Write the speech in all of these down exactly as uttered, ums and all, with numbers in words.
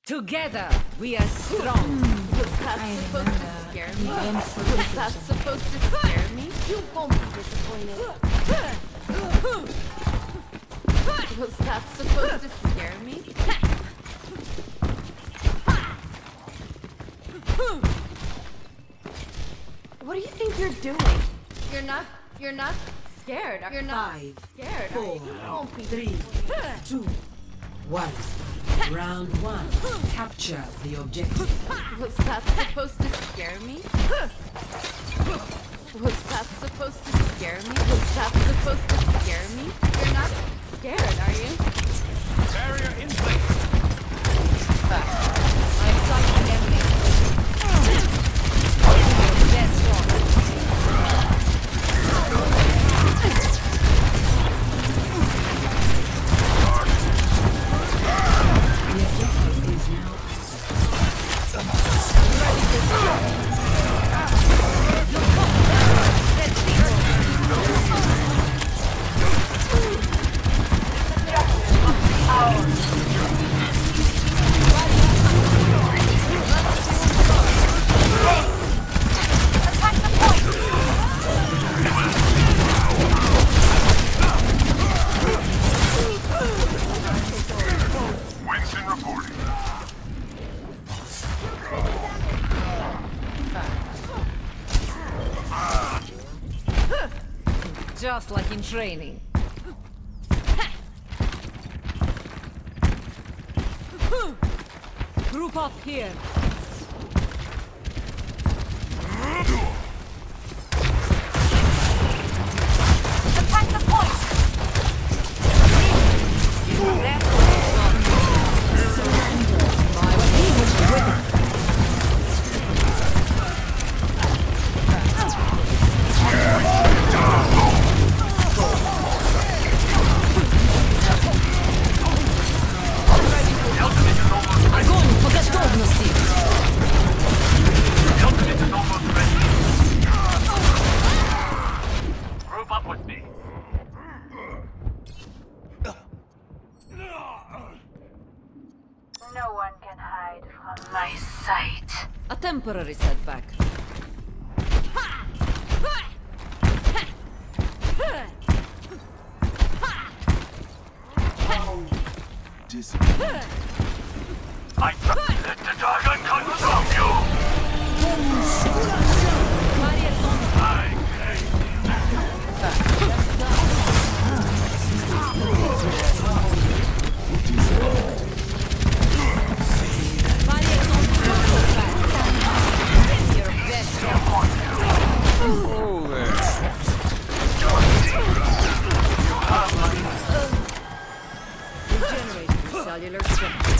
Together, we are strong. Was that supposed to scare me? Was that supposed to scare me? You won't be disappointed. Was that supposed to scare me? What do you think you're doing? You're not, you're not scared. You're not Five, scared. four, You won't be three, disappointed. two, one. Round one. Capture the objective. Was that supposed to scare me? Was that supposed to scare me? Was that supposed to scare me? You're not scared, are you? Barrier in place. I saw an enemy. That's wrong. Just like in training. Group up here. Attack the point! No one can hide from my sight. A temporary setback. Disappointed. I let the dragon consume you! Cellular strength.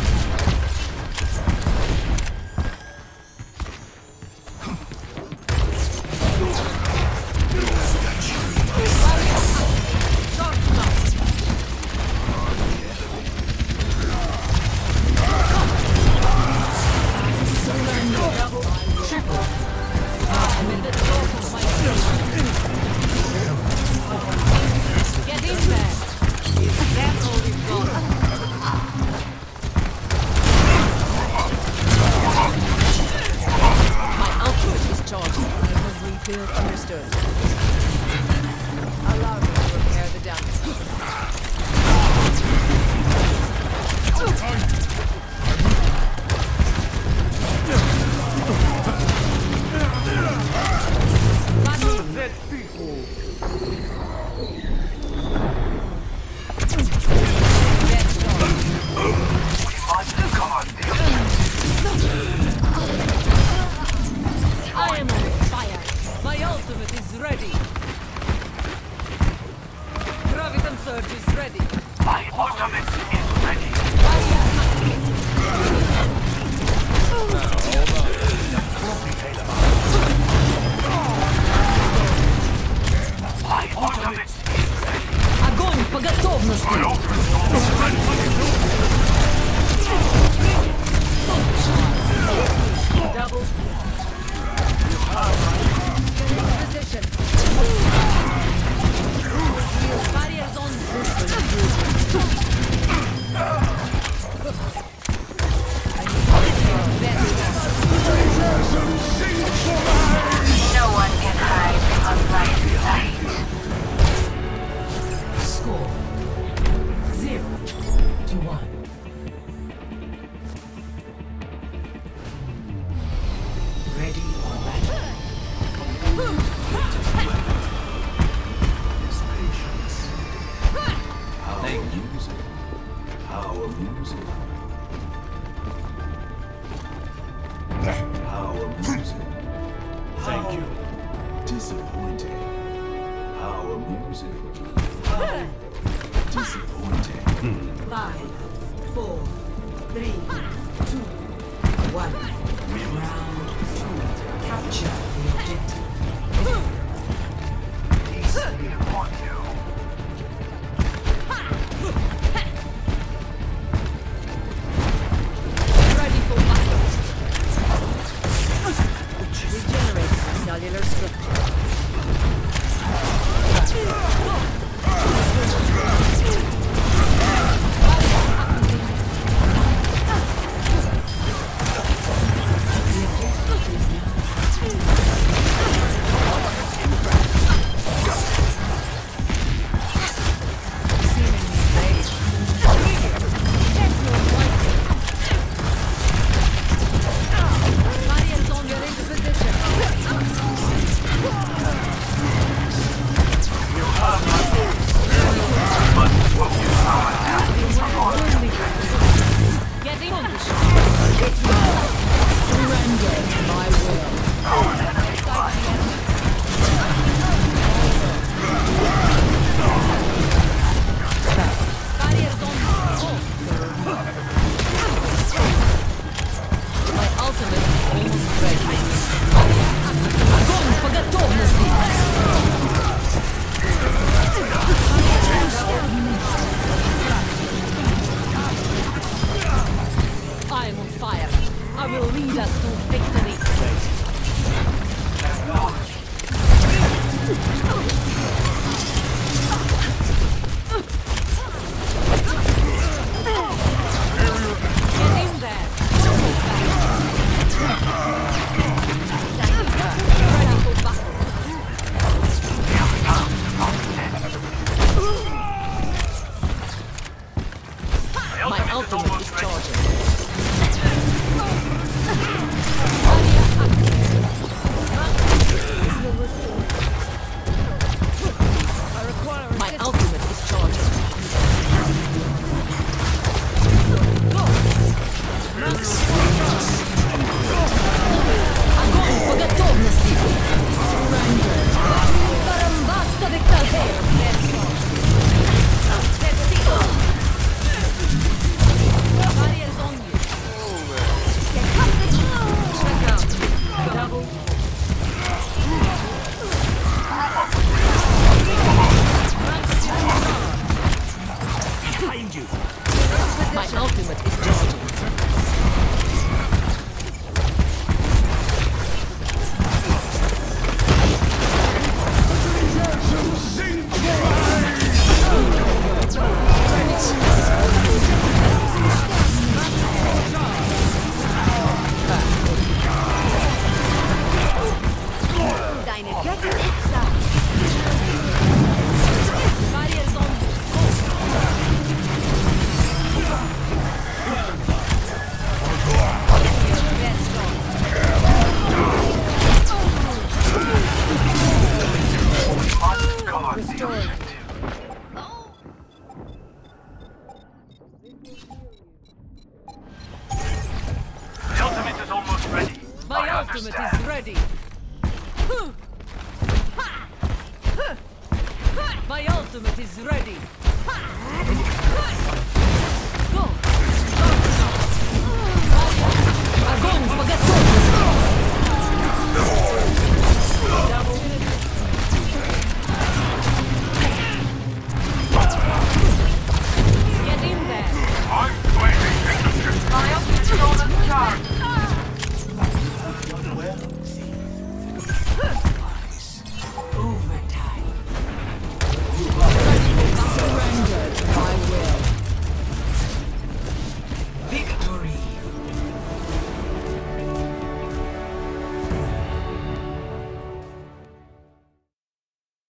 Get in there! That's all we've got. to one. Ready for battle. His patience. How amusing. How amusing. How amusing. Thank you. Disappointing. How amusing. Disappointing. Five, four, three, two, one. Round two. Capture the objective. Ready for battle. Regenerate cellular structure. Barriers on your into position. Getting on the Surrender my will. Barriers on My ultimate is almost ready. Огонь по готовности! I am on fire. I will lead us to victory. Get in there. Ready for battle. My ultimate is charging. My ultimate is charging. Огонь по готовности! Surrender! Барамбаста Виктор! Barriers on you! Check out! Double! Behind you. My ultimate is charging. Deine Göttin ist da. Barriers on you! Rest on. Restored. The ultimate is almost ready. My I ultimate understand. is ready. My ultimate is ready.